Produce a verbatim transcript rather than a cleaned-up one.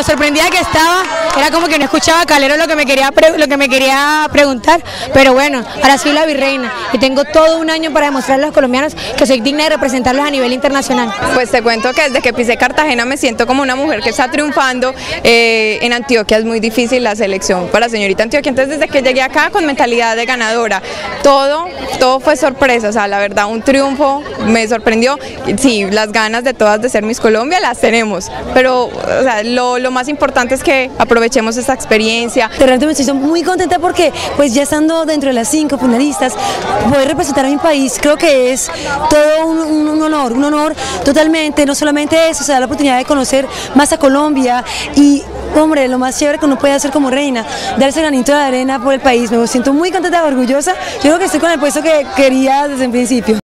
lo sorprendida que estaba, era como que no escuchaba Calero lo que me quería lo que me quería preguntar, pero bueno, ahora soy la virreina y tengo todo un año para demostrarle a los colombianos que soy digna de representarlos a nivel internacional. Pues te cuento que desde que pisé Cartagena me siento como una mujer que está triunfando. Eh, en Antioquia es muy difícil la selección para señorita Antioquia, entonces desde que llegué acá con mentalidad de ganadora, todo, todo fue sorpresa, o sea, la verdad un triunfo me sorprendió. Sí, las ganas de todas de ser Miss Colombia las tenemos, pero o sea, lo, lo más importante es que aprovechemos esta experiencia. Realmente me estoy muy contenta porque pues ya estando dentro de las cinco finalistas, poder representar a mi país creo que es todo un, un, un honor, un honor totalmente, no solamente eso, se da la oportunidad de conocer más a Colombia y hombre, lo más chévere que uno puede hacer como reina, darse granito de arena por el país. Me siento muy contenta y orgullosa, yo creo que estoy con el puesto que quería desde el principio.